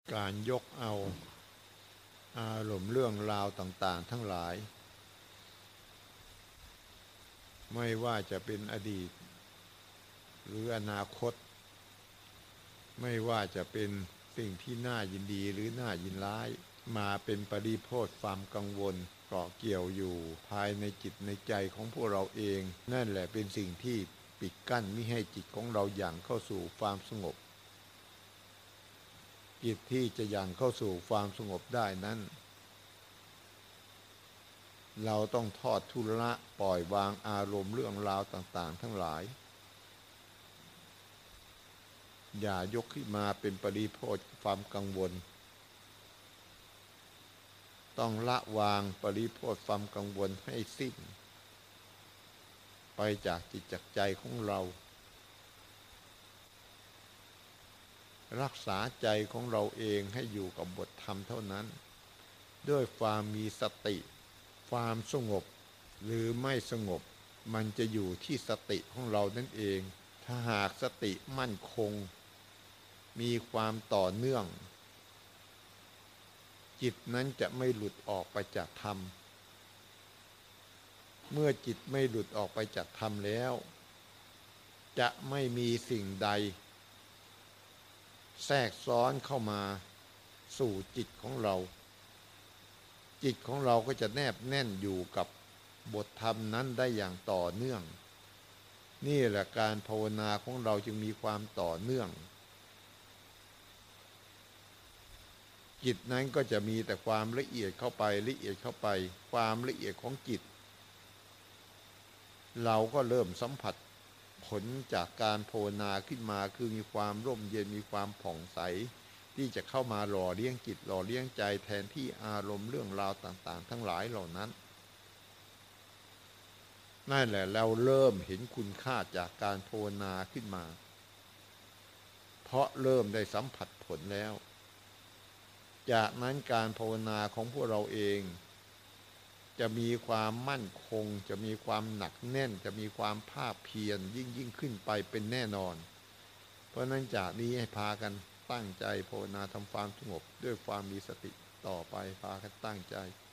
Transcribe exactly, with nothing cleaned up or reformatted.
การยกเอาอารมณ์เรื่องราวต่างๆทั้งหลายไม่ว่าจะเป็นอดีตหรืออนาคตไม่ว่าจะเป็นสิ่งที่น่ายินดีหรือน่ายินร้ายมาเป็นปริโภทความกังวลเกาะเกี่ยวอยู่ภายในจิตในใจของพวกเราเองนั่นแหละเป็นสิ่งที่ปิดกั้นไม่ให้จิตของเราอย่างเข้าสู่ความสงบจิตที่จะอย่างเข้าสู่ความสงบได้นั้นเราต้องทอดทุละปล่อยวางอารมณ์เรื่องราวต่างๆทั้งหลายอย่ายกขึ้นมาเป็นปริโภทความกังวลต้องละวางปริโภทความกังวลให้สิ้นไปจากจิตจากใจของเรารักษาใจของเราเองให้อยู่กับบทธรรมเท่านั้นด้วยความมีสติความสงบหรือไม่สงบมันจะอยู่ที่สติของเรานั่นเองถ้าหากสติมั่นคงมีความต่อเนื่องจิตนั้นจะไม่หลุดออกไปจากธรรมเมื่อจิตไม่หลุดออกไปจากธรรมแล้วจะไม่มีสิ่งใดแทรกซ้อนเข้ามาสู่จิตของเราจิตของเราก็จะแนบแน่นอยู่กับบทธรรมนั้นได้อย่างต่อเนื่องนี่แหละการภาวนาของเราจึงมีความต่อเนื่องจิตนั้นก็จะมีแต่ความละเอียดเข้าไปละเอียดเข้าไปความละเอียดของจิตเราก็เริ่มสัมผัสผลจากการภาวนาขึ้นมาคือมีความร่มเย็นมีความผ่องใสที่จะเข้ามาหล่อเลี้ยงจิตหล่อเลี้ยงใจแทนที่อารมณ์เรื่องราวต่างๆทั้งหลายเหล่านั้นนั่นแหละเราเริ่มเห็นคุณค่าจากการภาวนาขึ้นมาเพราะเริ่มได้สัมผัสผลแล้วจากนั้นการภาวนาของพวกเราเองจะมีความมั่นคงจะมีความหนักแน่นจะมีความภาคเพียรยิ่งยิ่งขึ้นไปเป็นแน่นอนเพราะนั้นจากนี้ให้พากันตั้งใจภาวนาทำความสงบด้วยความมีสติต่อไปพากันตั้งใจ